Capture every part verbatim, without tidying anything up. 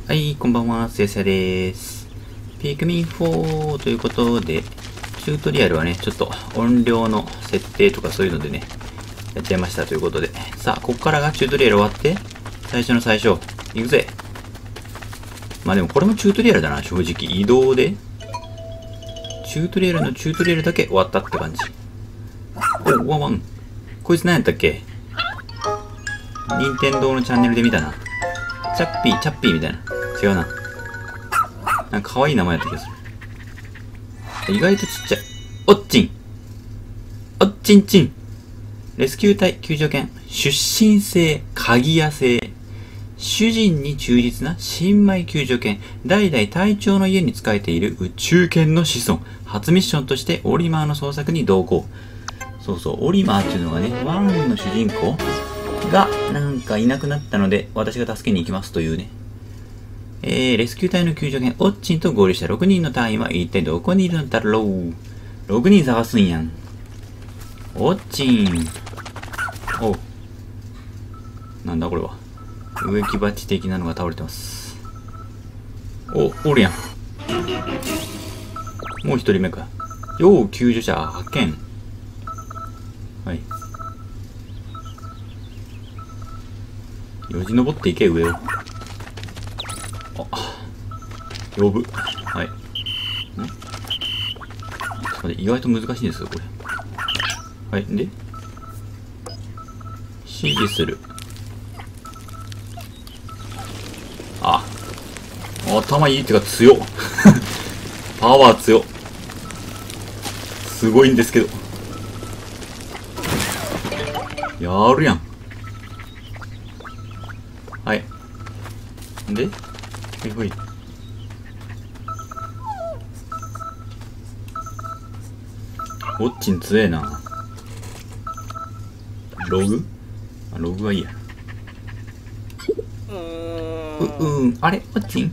はい、こんばんは、せいせいです。ピクミンフォーということで、チュートリアルはね、ちょっと音量の設定とかそういうのでね、やっちゃいましたということで。さあ、ここからがチュートリアル終わって、最初の最初、行くぜ。まあでもこれもチュートリアルだな、正直。移動で、チュートリアルのチュートリアルだけ終わったって感じ。お、ワンワン。こいつ何やったっけ？任天堂のチャンネルで見たな。チャッピー、チャッピーみたいな。違うな。なんか可愛い名前やった気がする。意外とちっちゃい。おっちん。おっちんちん。レスキュー隊救助犬。出身性、鍵屋性。主人に忠実な新米救助犬。代々隊長の家に仕えている宇宙犬の子孫。初ミッションとしてオリマーの捜索に同行。そうそう、オリマーっていうのがね、ワンの主人公がなんかいなくなったので、私が助けに行きますというね。えー、レスキュー隊の救助犬、オッチンと合流したろくにんの隊員は一体どこにいるのだろう。ろくにん探すんやん。オッチン。おう。なんだこれは。植木鉢的なのが倒れてます。お、おるやん。もう一人目か。要救助者発見。はい。よじ登っていけ、上を。あ、呼ぶ。はい。ん？ちょっと待って、意外と難しいんですよ、これ。はい、で指示する。あ、頭いいってか強っ。パワー強っ。すごいんですけど。やるやん。はい。で、ほいほい。ウォッチン強えな。ログ？あ、ログはいいや。う、うん、あれウォッチン？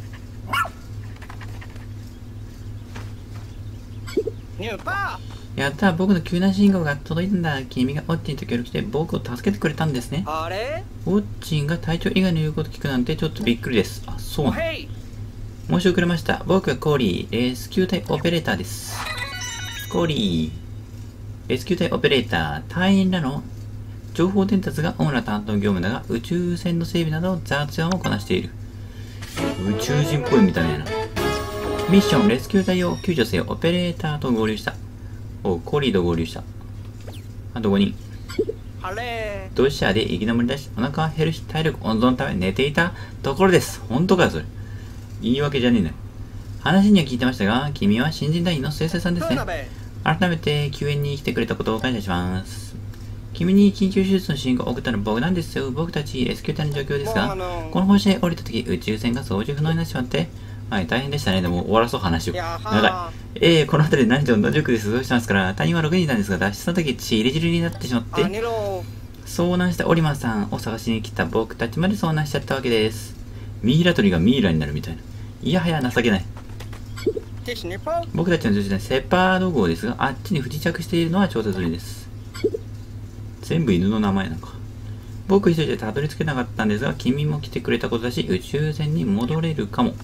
やった、僕の救難信号が届いたんだ。君がウォッチンと協力して僕を助けてくれたんですね。あれ？ウォッチンが隊長以外の言うこと聞くなんてちょっとびっくりです。あ、そうなの。申し遅れました。僕はコーリー、レスキュー隊オペレーターです。コーリー、レスキュー隊オペレーター、隊員らの情報伝達が主な担当業務だが、宇宙船の整備など雑用をこなしている。宇宙人っぽいみたいな。ミッション、レスキュー隊を救助せよ。オペレーターと合流した。お、コーリーと合流した。あとごにん。ドシャで生き残り出し、お腹は減るし、体力温存のため寝ていたところです。本当かよ、それ。言い訳じゃねえんだよ。話には聞いてましたが、君は新人隊員の先生さんですね。改めて救援に来てくれたことを感謝します。君に緊急手術の信号を送ったのは僕なんですよ。僕たちレスキュー隊の状況ですが、この星へ降りた時、宇宙船が操縦不能になってしまって、はい、大変でしたね。でも終わらそう話を。長い。えー、この辺りで何時の塾で過ごしてますから、隊員はろくにんなんですが、脱出の時、ちりぢりになってしまって、遭難したオリマンさんを探しに来た僕たちまで遭難しちゃったわけです。ミイラ取りがミイラになるみたいな。いやはや情けない。僕たちの女子でセパード号ですが、あっちに不時着しているのは調査済みです。全部犬の名前なんか。僕一人でたどり着けなかったんですが、君も来てくれたことだし、宇宙船に戻れるかも。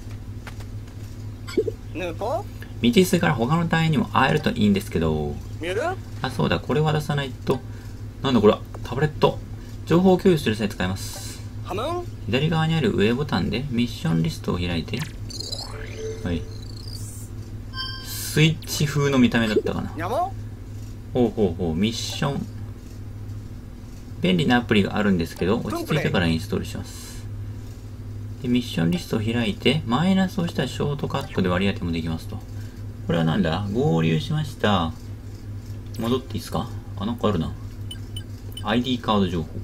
道筋から他の隊員にも会えるといいんですけど。あ、そうだ、これ渡さないと。なんだこれは、タブレット。情報共有する際使います。左側にある上ボタンでミッションリストを開いて。はい。スイッチ風の見た目だったかな。ほうほうほう、ミッション。便利なアプリがあるんですけど、落ち着いてからインストールします。で、ミッションリストを開いて、マイナスをしたらショートカットで割り当てもできますと。これはなんだ？合流しました。戻っていいですか？あ、なんかあるな。アイディー カード情報。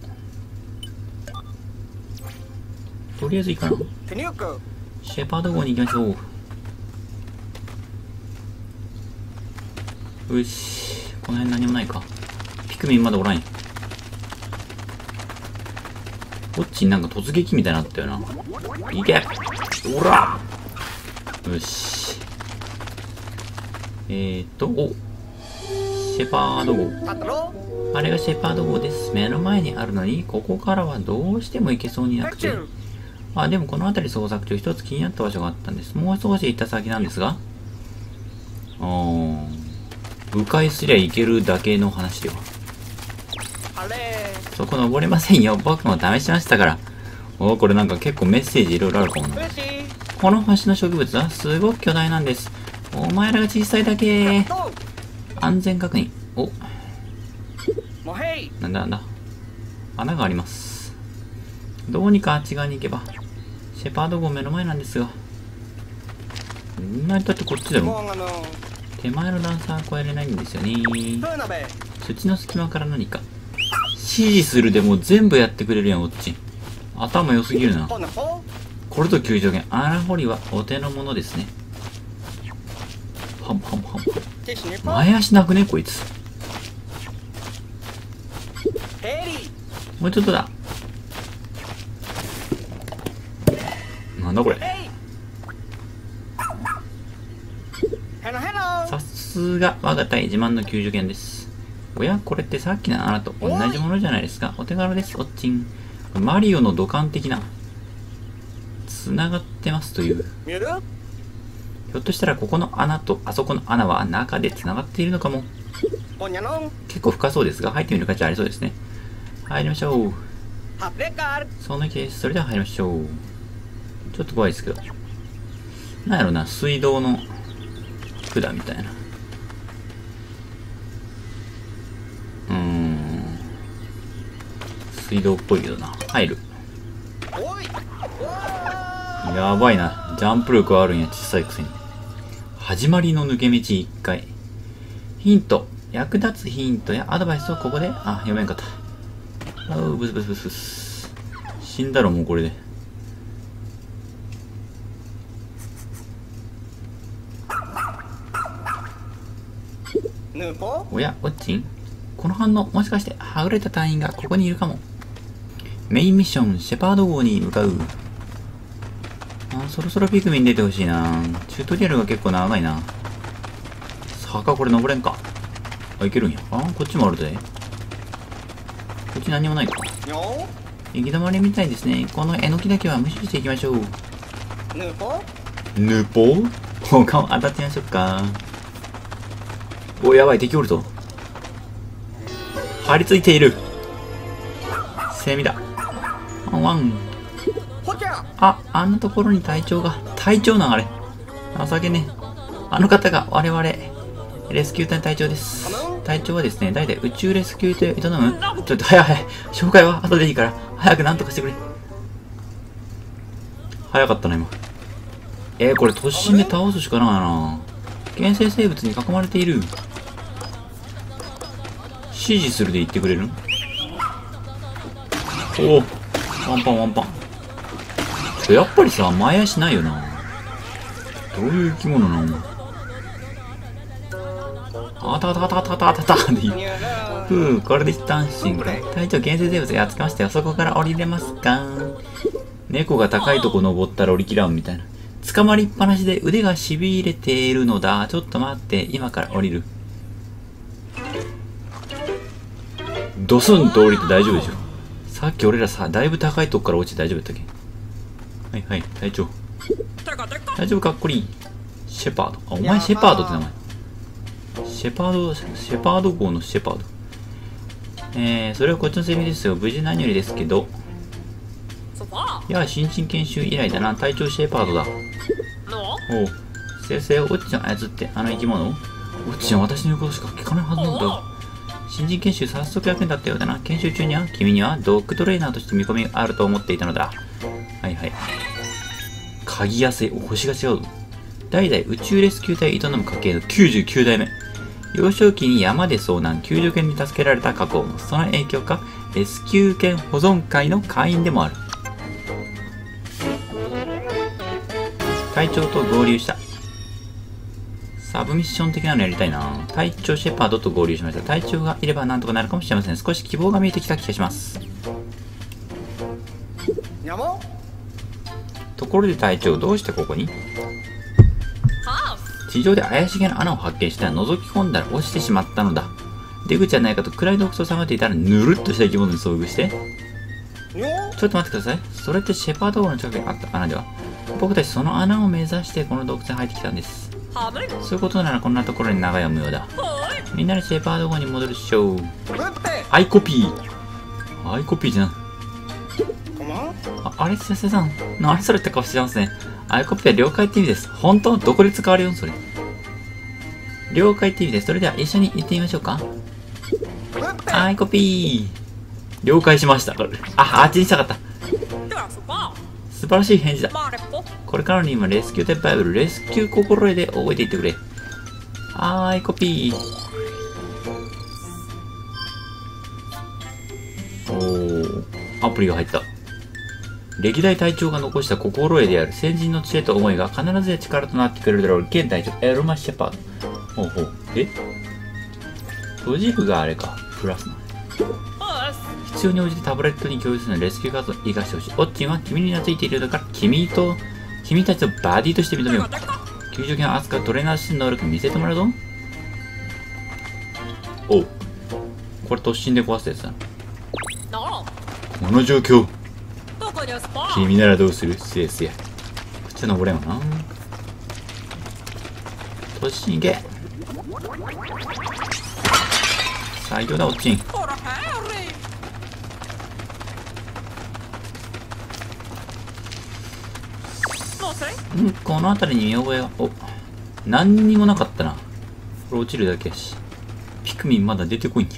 とりあえずいいかな。シェパード号に行きましょう。よし。この辺何もないか。ピクミンまだおらんや。こっちになんか突撃みたいになったよな。いけ！おら！よし。えーと、お！シェパード号。あれがシェパード号です。目の前にあるのに、ここからはどうしても行けそうになくて。 あ、でもこの辺り捜索中一つ気になった場所があったんです。もう少し行った先なんですが。あー。迂回すりゃいけるだけの話では。そこ登れませんよ。僕も試しましたから。おー、これなんか結構メッセージいろいろあるかもな。この星の植物はすごく巨大なんです。お前らが小さいだけ。安全確認。お。なんだなんだ。穴があります。どうにかあっち側に行けば。シェパード号目の前なんですが。んなにだってこっちだろ。手前の段差は越えれないんですよね。土の隙間から何か。指示するでも全部やってくれるやん、こっち。頭良すぎるな。これと救助犬。穴掘りはお手の物ですね。はんはんはん。前足なくねこいつ。もうちょっとだ。なんだこれ。さすが我が隊自慢の救助犬です。おや、これってさっきの穴と同じものじゃないですか。お手軽です、おっちん。マリオの土管的な。つながってますという。ひょっとしたらここの穴とあそこの穴は中でつながっているのかも。結構深そうですが、入ってみる価値ありそうですね。入りましょう。そのケース、それでは入りましょう。ちょっと怖いですけど。なんやろな、水道の管みたいな。うーん。水道っぽいけどな。入る。やばいな。ジャンプ力あるんや、小さいくせに。始まりの抜け道いっかい。ヒント。役立つヒントやアドバイスをここで、あ、読めんかった。あう、ブスブスブスブス。死んだろ、もうこれで。おや、ウォッチン？この反応、もしかしてはぐれた隊員がここにいるかも。メインミッション、シェパード号に向かう。あ、そろそろピクミン出てほしいな。チュートリアルが結構長いな。坂これ登れんか。あ、いけるんや。あ、こっちもあるで。こっち何もないか。行き止まりみたいですね。このえのきだけは無視していきましょう。ヌポヌポ他を当たってみましょうか。お、やばい、敵おるぞ。張り付いている。セミだ。ワンワン。あ、あんなところに隊長が。隊長なんあれ。情けね。あの方が我々、レスキュー隊の隊長です。隊長はですね、代々宇宙レスキュー隊を営む。ちょっと、早い早い。紹介は後でいいから、早くなんとかしてくれ。早かったな、今。えー、これ突進で倒すしかないな。原生生物に囲まれている。指示するで言ってくれる？おお、ワンパンワンパン。やっぱりさ、前足ないよな。どういう生き物なの？あたたたたたたたでいい。ふう、これで一旦安心かい。隊長、原生生物やっつけましたよ。そこから降りれますか？猫が高いとこ登ったら降りきらんみたいな。捕まりっぱなしで腕がしびれているのだ。ちょっと待って、今から降りる。ドスンと降りて大丈夫でしょ。さっき俺らさ、だいぶ高いとこから落ちて大丈夫だったっけ？はいはい、隊長。大丈夫かっこいい。シェパード。あ、お前シェパードって名前。シェパード、シェパード号のシェパード。えー、それはこっちのセリフですよ。無事何よりですけど。いや、新人研修以来だな。隊長シェパードだ。おう。先生をオッチを操ってあの生き物をオッチは私の言うことしか聞かないはずなんだよ。新人研修早速役に立ったようだな。研修中には君にはドッグトレーナーとして見込みがあると思っていたのだ。はいはい。鍵やせ、星が違う。代々宇宙レスキュー隊営む家系のきゅうじゅうきゅうだいめ。幼少期に山で遭難、救助犬に助けられた過去も、その影響か、レスキュー犬保存会の会員でもある。隊長と合流した。サブミッション的なのやりたいな。隊長シェパードと合流しました。隊長がいればなんとかなるかもしれません。少し希望が見えてきた気がします。ところで隊長、どうしてここに？地上で怪しげな穴を発見したら覗き込んだら落ちてしまったのだ。出口はないかと暗い洞窟を探っていたらぬるっとした生き物に遭遇して、ちちょっと待ってください。それってシェパード号の近くにあった穴では。僕たちその穴を目指してこの洞窟に入ってきたんです。そういうことならこんなところに長屋無用だ。みんなでシェパード号に戻るっしょ。アイコピーアイコピーじゃん。あ、あれ、先生さん。何それって顔してますね。アイコピーは了解って意味です。本当？どこで使われるよそれ。了解って意味です。それでは一緒に行ってみましょうか。アイコピー。了解しました。あ、あっちにしたかった。素晴らしい返事だ。これからの今、レスキューテッバイブル、レスキュー心得で覚えていってくれ。アイコピー。おー、アプリが入った。歴代隊長が残した心得である先人の知恵と思いが必ずや力となってくれるだろう。現隊長、エルマ・シェパード。ほうほう。え閉じ符があれか。プラスな。必要に応じてタブレットに共有するのレスキュー画像を生かしてほしい。オッチンは君に懐いているようだから、君と、君たちをバディとして認めよう。救助犬を扱うトレーナーシス能力見せてもらうぞ。おう。これ突進で壊すやつだ。この状況。君ならどうする？せいせい。こっちは登れんわな。突進いけ。最強だ、オッチン。んこの辺りに見覚えが。お、何にもなかったな。これ落ちるだけやし。ピクミンまだ出てこいんや。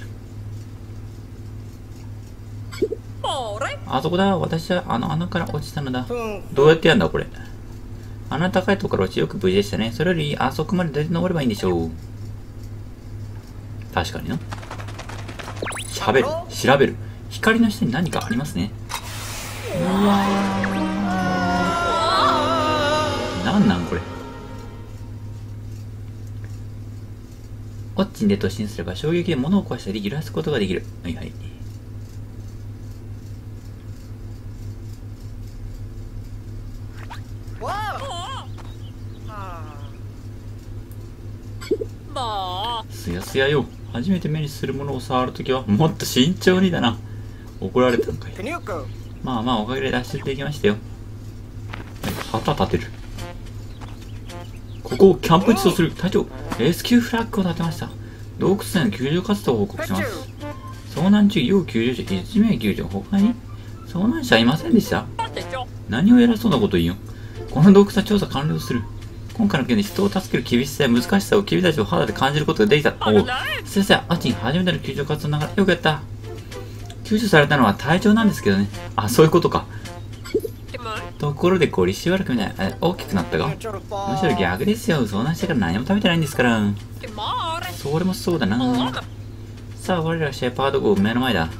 あそこだ。私はあの穴から落ちたのだ。どうやってやんだこれ。あの高いところから落ちよく無事でしたね。それよりあそこまで出て登ればいいんでしょう。確かにな。喋る。調べる。光の下に何かありますね。うわー。なんなんこれ。オッチンで突進すれば衝撃で物を壊したり揺らすことができる。はいはい。すやすやよ。初めて目にするものを触るときはもっと慎重にだな。怒られたんかい。まあまあおかげで脱出できましたよ。旗立てる。ここをキャンプ地とする。隊長、レスキューフラッグを立てました。洞窟内の救助活動を報告します。遭難中、要救助者いち名救助。他に遭難者いませんでした？何を偉そうなこと言うよ。この洞窟は調査完了する。今回の件で人を助ける厳しさや難しさを君たちを肌で感じることができた。おう。先生、あっちに初めての救助活動ながらよくやった。救助されたのは隊長なんですけどね。あ、そういうことか。ところでこれしばらく見ない。大きくなったが。むしろ逆ですよ。遭難してから何も食べてないんですから。それもそうだな。さあ、我らシェパード号目の前だ。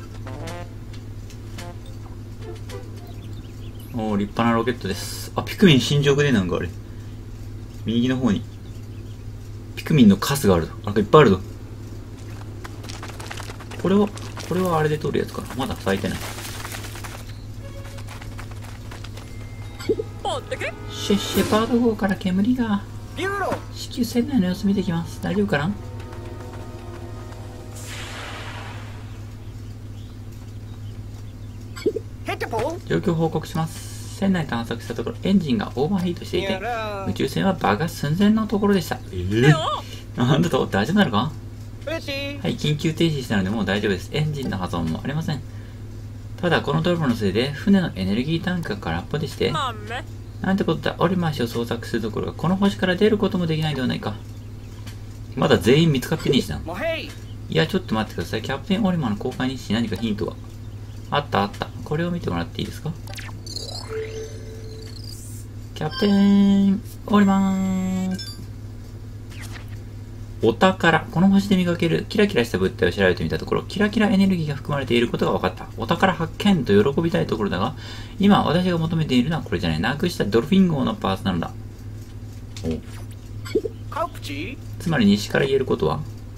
おお、立派なロケットです。あ、ピクミン新宿でなんかあれ。右の方に。ピクミンのカスがあるぞ。なんかいっぱいあるぞ。これは、これはあれで取るやつかな。まだ咲いてない。シェ、シェパード号から煙が。至急船内の様子見てきます。大丈夫かな？状況報告します。船内探索したところ、エンジンがオーバーヒートしていて、宇宙船は爆発寸前のところでした。えー、なんだと、大丈夫なのか？はい、緊急停止したのでもう大丈夫です。エンジンの破損もありません。ただ、このドロボのせいで、船のエネルギータンクが空っぽでして、なんてことだ、オリマー氏を捜索するところがこの星から出ることもできないではないか。まだ全員見つかってねえしな。いや、ちょっと待ってください。キャプテンオリマーの公開日誌に何かヒントが。あったあった。これを見てもらっていいですか？キャプテンオリマー。お宝。この星で見かけるキラキラした物体を調べてみたところ、キラキラエネルギーが含まれていることが分かった。お宝発見と喜びたいところだが、今私が求めているのはこれじゃない。なくしたドルフィン号のパーツなのだ。お。つまり西から言えることは、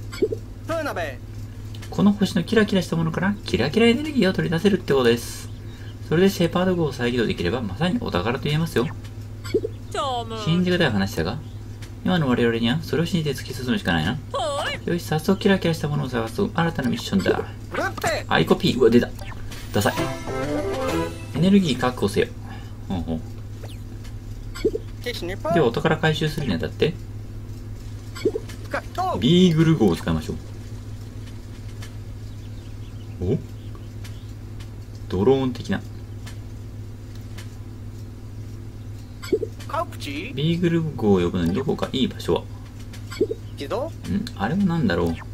この星のキラキラしたものからキラキラエネルギーを取り出せるってことです。それでシェパード号を再起動できればまさにお宝と言えますよ。信じがたい話だが、今の我々にはそれを信じて突き進むしかないな。よし、早速キラキラしたものを探す新たなミッションだ。アイコピー。うわ、出た。ダサい。 エネルギー確保せよ。ほうほう。ではお宝回収するにあたってビーグル号を使いましょう。お、ドローン的な。ビーグル号を呼ぶのにどこかいい場所は。ん、あれは何だろう。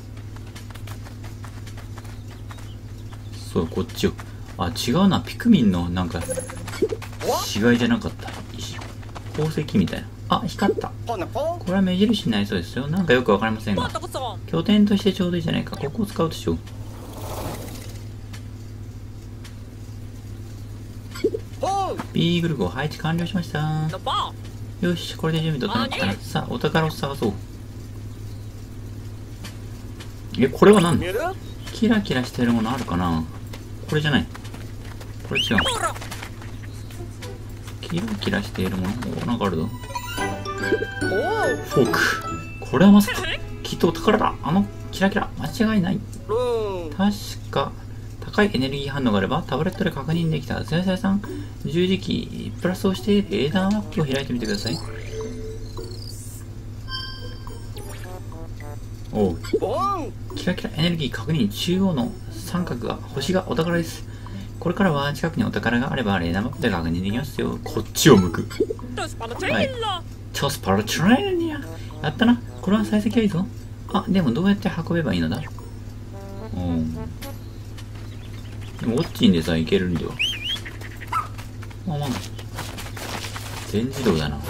そう、こっちよ。あ、違うな。ピクミンのなんか死骸じゃなかった。宝石みたいな。あ、光った。これは目印になりそうですよ。なんかよくわかりませんが、拠点としてちょうどいいじゃないか。ここを使うでしょう。ビーグル号配置完了しました。よし、これで準備整ったな。さあ、お宝を探そう。え、これは何？キラキラしてるものあるかな？これじゃない。これ違う。キラキラしているもの、お、なんかあるぞ。フォーク。これはまさか、きっとお宝だ。あのキラキラ、間違いない。確か、高いエネルギー反応があればタブレットで確認できた。ゼロゼロさん、十字キープラスをしてレーダーマップを開いてみてください。おう。キラキラエネルギー確認。中央の三角が星がお宝です。これからは近くにお宝があればレーダーマップで確認できますよ。こっちを向く。はい。チョスパラトレーニア。やったな。これは幸先はいいぞ。あ、でもどうやって運べばいいのだ？うん。でもウォッチンでさ、いけるんだよ。まあまあ。全自動だな。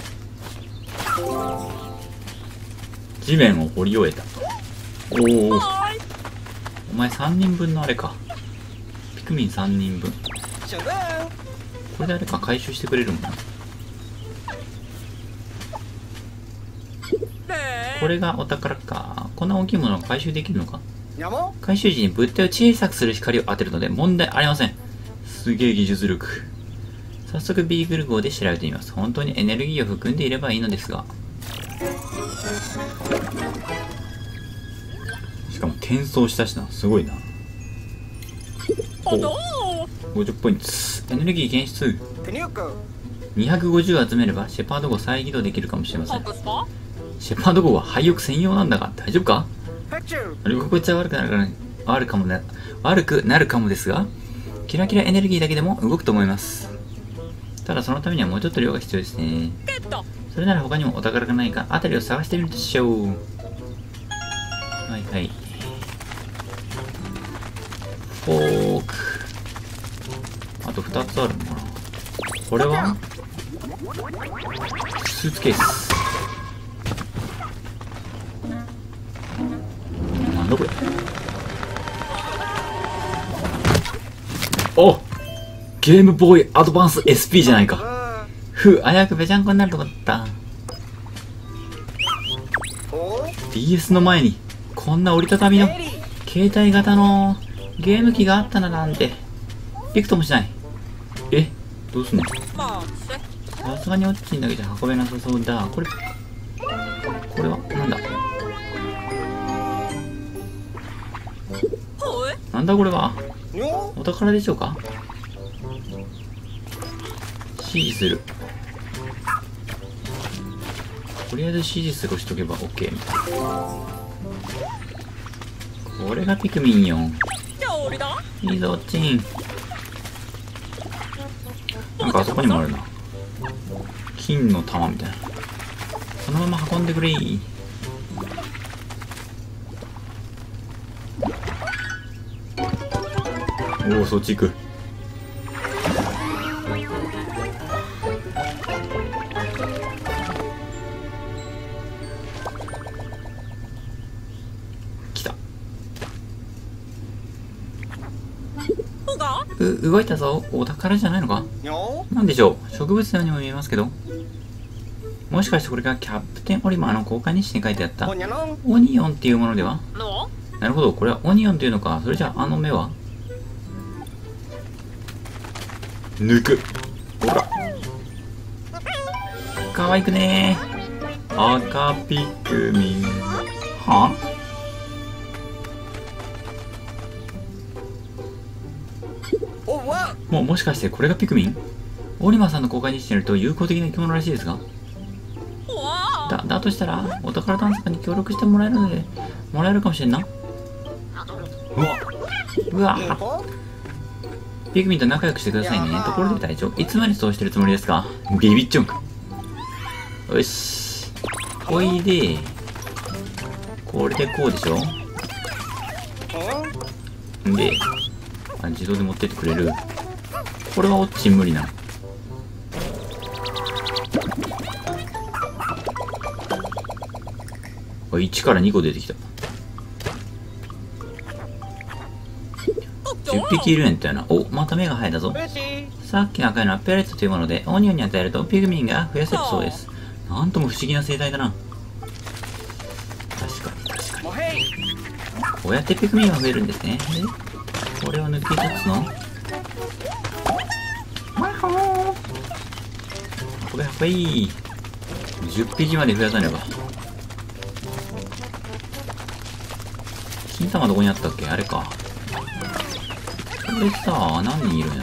地面を掘り終えた。おお。お前さんにんぶんのあれか。ピクミンさんにんぶん。これであれか、回収してくれるもんな。これがお宝か。こんな大きいものを回収できるのか。回収時に物体を小さくする光を当てるので問題ありません。すげえ技術力。早速ビーグル号で調べてみます。本当にエネルギーを含んでいればいいのですが。しかも転送したしな。すごいな。ごじゅうポイント。エネルギー検出。にひゃくごじゅう集めればシェパード号再起動できるかもしれません。シェパード号は廃屋専用なんだが大丈夫か？乗り心地は悪くなるか悪かもな悪くなるかもですが、キラキラエネルギーだけでも動くと思います。ただそのためにはもうちょっと量が必要ですね。それなら他にもお宝がないか辺りを探してみるでしょう。はいはい。フォーク。あとふたつあるのかな。これはスーツケース。なんだこれ。お、ゲームボーイアドバンス エスピー じゃないか。ふう、危うくべちゃんこになるとこだった。 ディーエス の前にこんな折りたたみの携帯型のゲーム機があったななんてびくともしない。え、どうすんの。さすがにオッチンだけじゃ運べなさそうだ。これこれはなんだ。なんだこれは。お宝でしょうか。指示する。とりあえず指示するをしとけば OK みたいな。これがピクミンよ。いいぞオッチン。なんかあそこにもあるな。金の玉みたいな。そのまま運んでくれ。おお、そっち行く。来た。う、動いたぞ。お宝じゃないのか。なんでしょう。植物のようにも見えますけど。もしかしてこれがキャプテンオリマーの交換日誌に書いてあったオニオンっていうものでは。なるほど、これはオニオンというのか。それじゃああの目は抜く。ほら可愛くねー。赤ピクミン。はもうもしかしてこれがピクミン？オリマーさんの公開にしてみると有効的な生き物らしいですが。だ、だとしたら、お宝探索に協力してもらえるので、もらえるかもしれんな。うわうわピクミンと仲良くしてくださいね。ところで隊長、いつまでそうしてるつもりですか？ビビっちょんか。よし。おいで。これでこうでしょ？で、あ、自動で持ってってくれる。これはオッチン無理なの。いちからにこ出てきた。じゅっぴきいるんやったよな。お、また目が生えたぞ。さっきの赤いのはペレットというもので、オニオンに与えるとピグミンが増やせるそうです。なんとも不思議な生態だな。確かに確かに。こうやってピグミンが増えるんですね。で、これを抜きつつの運べ運べい。じゅっぴきまで増やさねば。金玉どこにあったっけ？あれか。これさ、何人いるんやろ。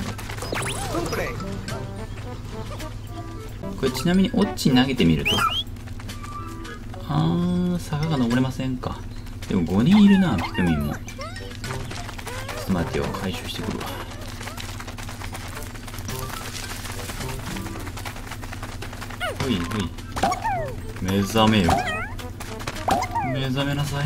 これちなみにオッチに投げてみると。あー、坂が登れませんか。でもごにんいるな、ピクミンも。ちょっと待ってよ、回収してくるわ。ほいほい。目覚めよ。目覚めなさい。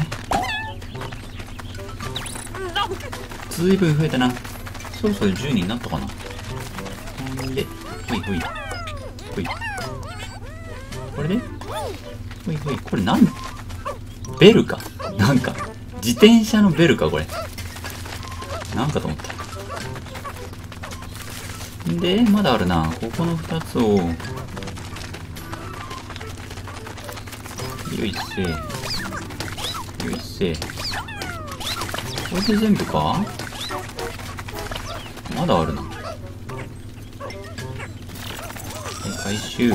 ずいぶん増えたな。そろそろじゅうにんになったかな。ほんで、ほいほい。ほい。これでほいほい。これなんベルかなんか、自転車のベルかこれ。なんかと思った。んで、まだあるな。ここのふたつを、よいせ。よいせ。これで全部か？まだあるな。回収。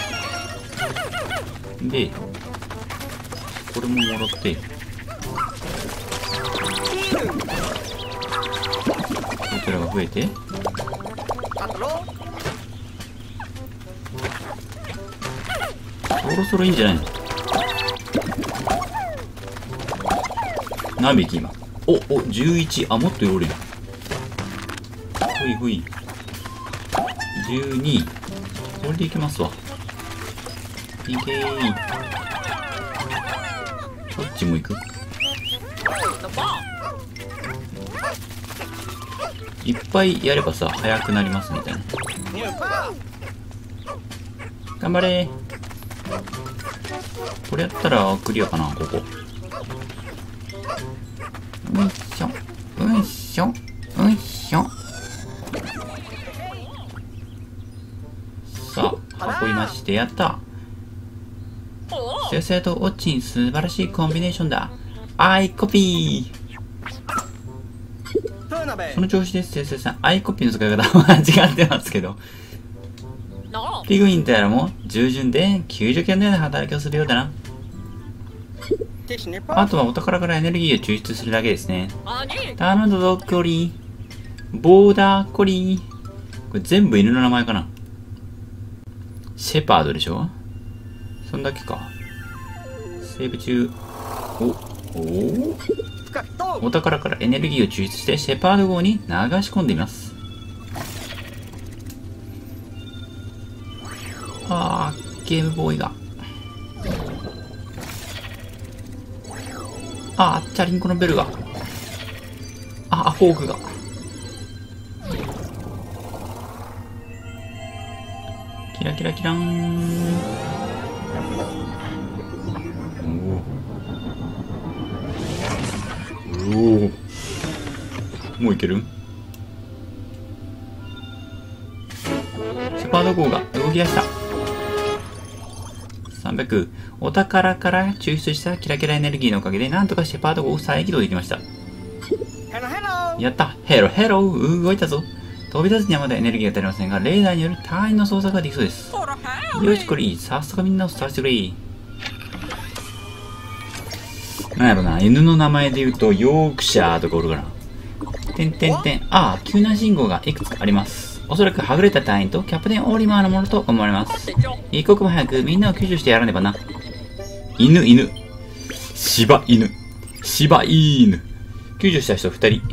で、これももらって。こちらが増えて。そろそろいいんじゃないの？何匹今？お、お、じゅういち。あ、もっとおるよ。ほいほい。じゅうに。これでいきますわ。いけー。こっちも行く？いっぱいやればさ、早くなりますみたいな。頑張れー。これやったらクリアかな、ここ。うんしょ、うんしょ、うんしょ。さあ、運びまして、やった。先生とオッチン、素晴らしいコンビネーションだ。アイコピー。その調子です、先生さん。アイコピーの使い方は間違ってますけど。ピグミンとやらも従順で救助犬のような働きをするようだな。あとはお宝からエネルギーを抽出するだけですね。頼んだぞ、コリー。ボーダーコリー。これ全部犬の名前かな。シェパードでしょ？そんだけか。セーブ中。お、おお宝からエネルギーを抽出してシェパード号に流し込んでみます。あー、ゲームボーイが。あー、チャリンコのベルが。あ、フォークが。キラキラキラーン。おお。もういける？シェパード号が動き出した。さんびゃく。お宝から抽出したキラキラエネルギーのおかげで、なんとかシェパード号を再起動できました。やった。ヘロヘロー。動いたぞ。飛び立つにはまだエネルギーが足りませんが、レーダーによる隊員の操作ができそうです。よし、これいい。早速みんなをさせてくれ。なんやろな、犬の名前で言うと、ヨークシャーとかおるかな。 てんてんてん。ああ、救難信号がいくつかあります。おそらくはぐれた隊員とキャプテンオーリマーのものと思われます。一刻も早くみんなを救助してやらねばな。犬、犬。柴犬。柴犬。救助した人ふたり。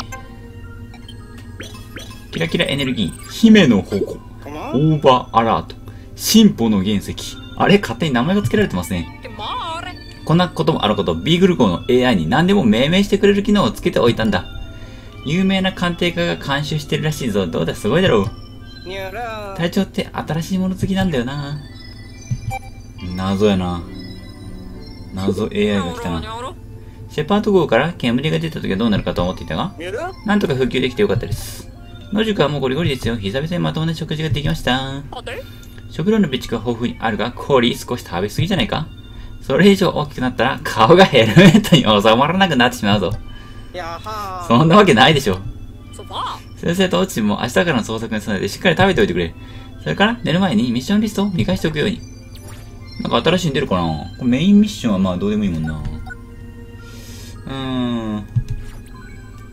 キラキラエネルギー。姫の矛。オーバーアラート。進歩の原石。あれ、勝手に名前が付けられてますね。こんなこともあること、ビーグル号の エーアイ に何でも命名してくれる機能をつけておいたんだ。有名な鑑定家が監修してるらしいぞ。どうだ、すごいだろう。隊長って新しいもの好きなんだよな。謎やな。謎 エーアイ が来たな。シェパード号から煙が出た時はどうなるかと思っていたが、なんとか復旧できてよかったです。野宿はもうゴリゴリですよ。久々にまともな食事ができました。食料の備蓄は豊富にあるが、氷少し食べ過ぎじゃないか？それ以上大きくなったら顔がヘルメットに収まらなくなってしまうぞ。そんなわけないでしょ。先生とオチも明日からの捜索に備えてしっかり食べておいてくれ。それから寝る前にミッションリストを見返しておくように。なんか新しいの出るかな？これメインミッションはまあどうでもいいもんな。うー